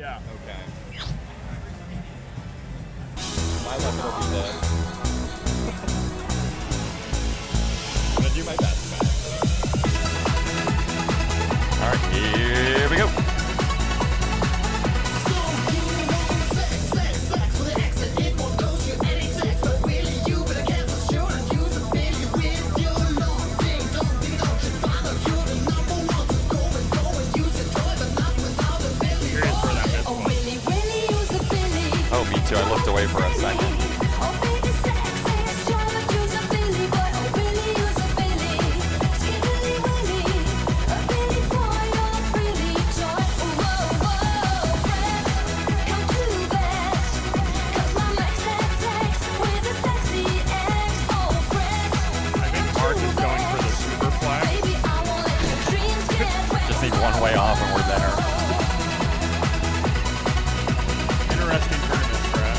Yeah. Okay. My luck will be dead. I'm gonna do my best, guys. All right, here we go. I looked away for a second. I think Mark is going for the super flag. Just need one way off and we're there. Interesting tournament strat.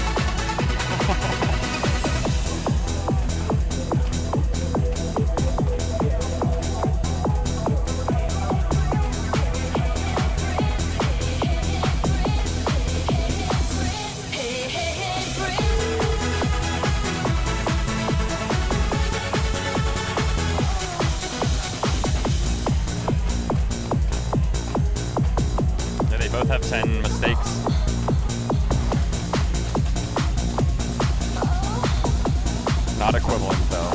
Yeah, they both have 10 mistakes. Not equivalent, though.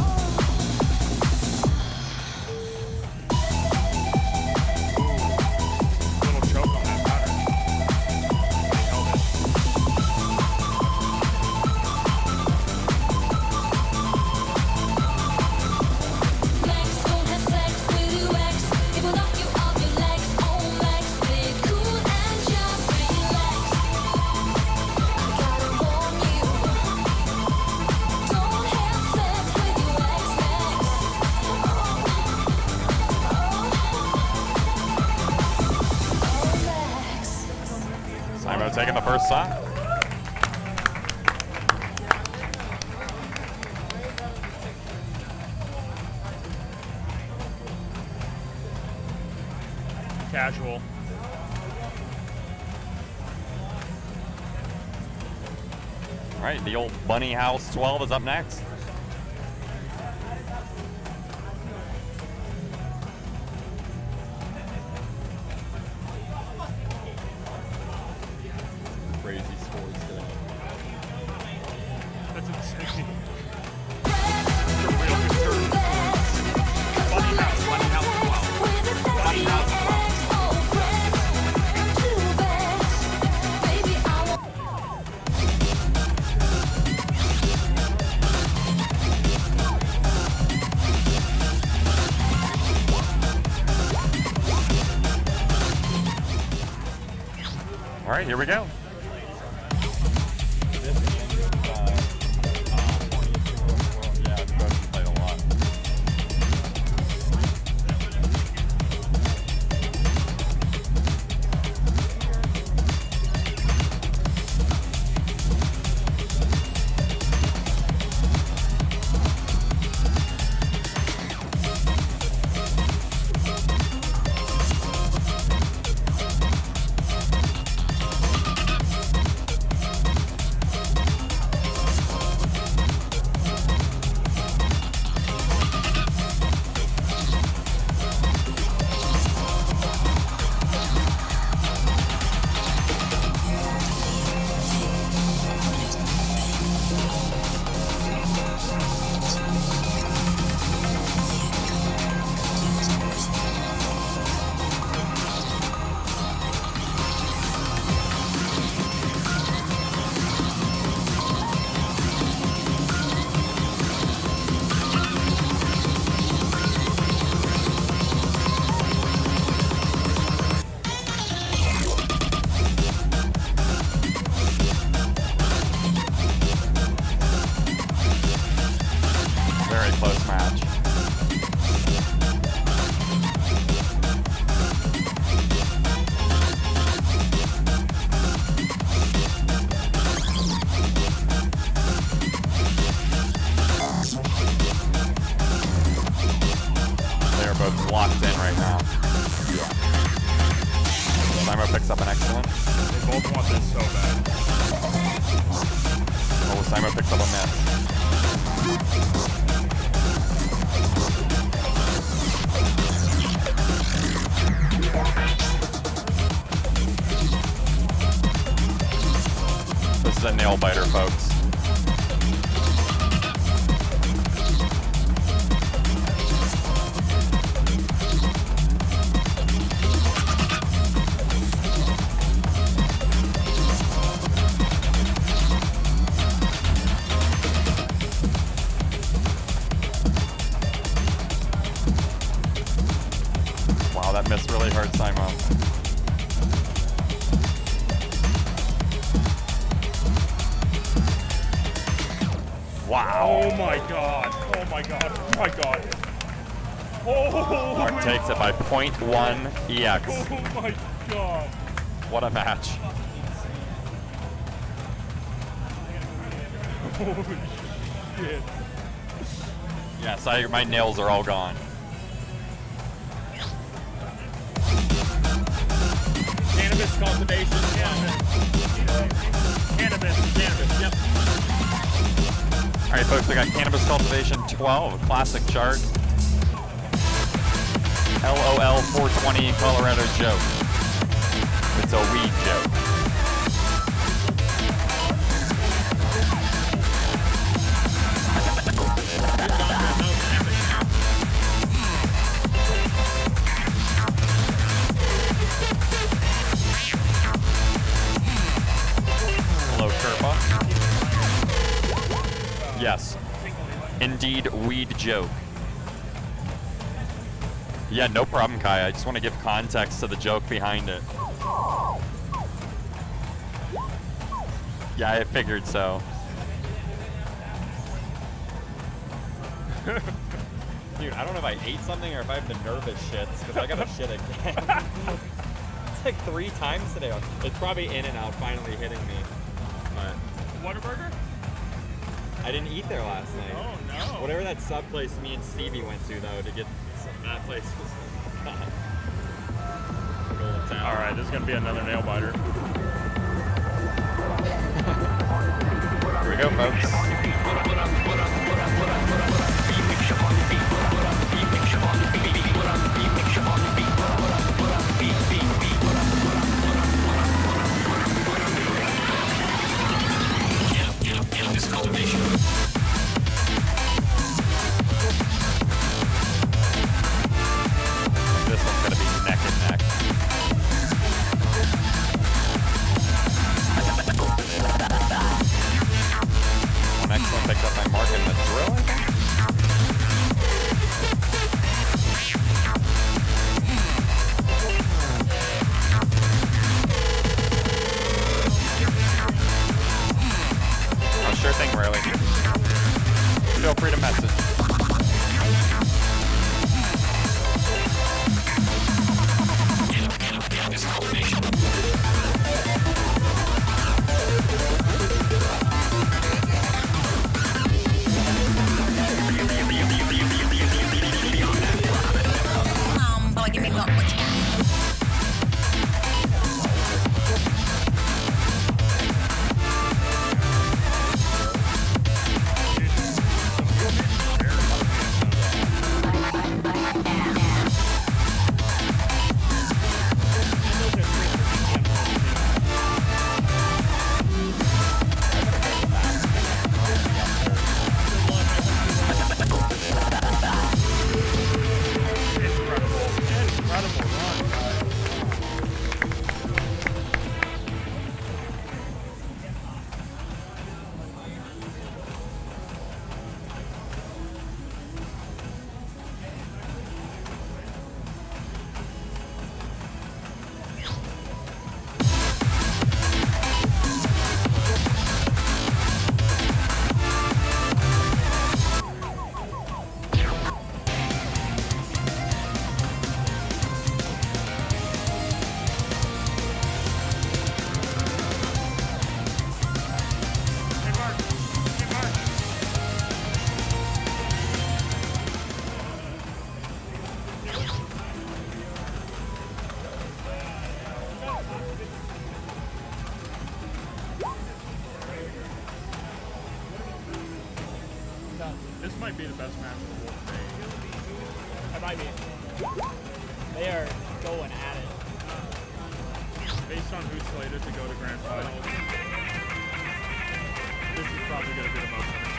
Little choke on that pattern. He held it. Sighmoe taking the first shot. Casual. All right, the old Bunny House 12 is up next. Crazy scores today. That's insane. It's a real good tournament. Bunny House 12. Bunny House 12. All right, here we go. this so bad. Oh, Sighmoe picks up a miss. This is a nail biter, folks. Wow, that miss really hurt Sighmoe. Wow. Oh my god. Oh my god. Oh my god. Oh. Mark takes it by 0.1 EX. Oh my god. What a match. Holy shit. Yeah, my nails are all gone. Cannabis cultivation. Cannabis. Yep. All right, folks, we got Cannabis Cultivation 12, classic chart. LOL 420 Colorado joke. It's a weed joke. Hello, Kerpa. Yes. Indeed, weed joke. Yeah, no problem, Kai. I just want to give context to the joke behind it. Yeah, I figured so. Dude, I don't know if I ate something or if I have the nervous shits, because I gotta shit again. It's like 3 times today. It's probably In-N-Out finally hitting me. But Whataburger? I didn't eat there last night. Oh no. Whatever that sub place me and Stevie went to, though, to get some, that place was Golden Town. Alright, this is gonna be another nail biter. Here we go, folks. This one's gonna be neck and neck. One excellent picked up by Marqqq in the drill, I think. Oh, sure thing, Riley. Feel free to message. Boy, give me what you got. might be the best match of the whole thing. That might be. They are going at it. Based on who's slated to go to Grand Finals, this is probably going to be the most entertaining.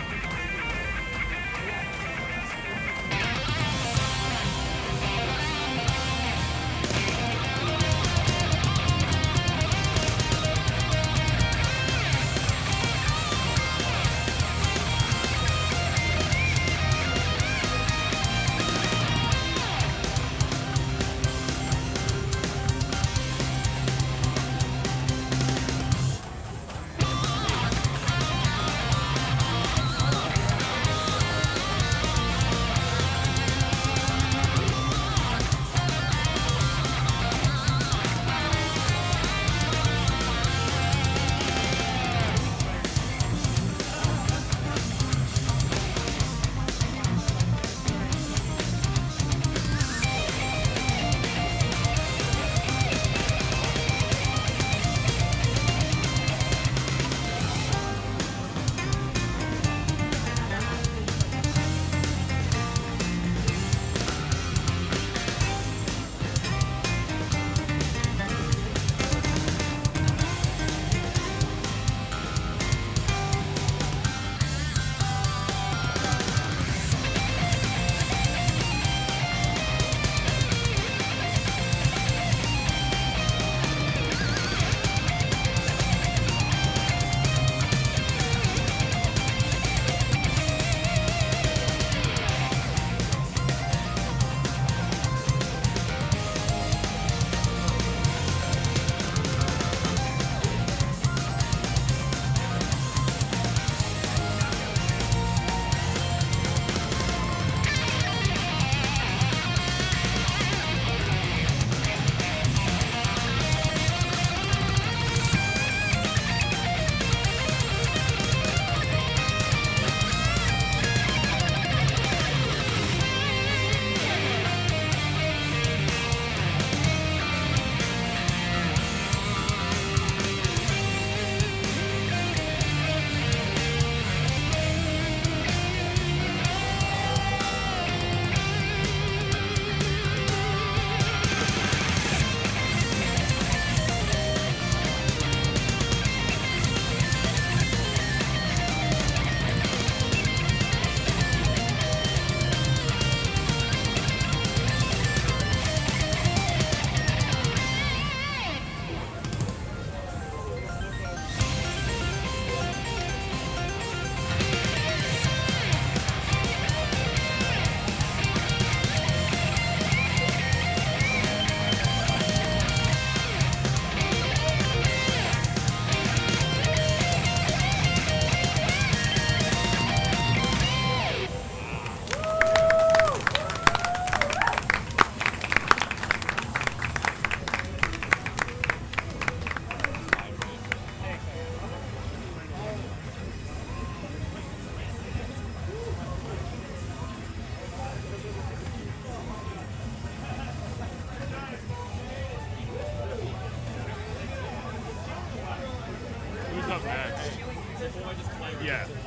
Who's up next? Yeah.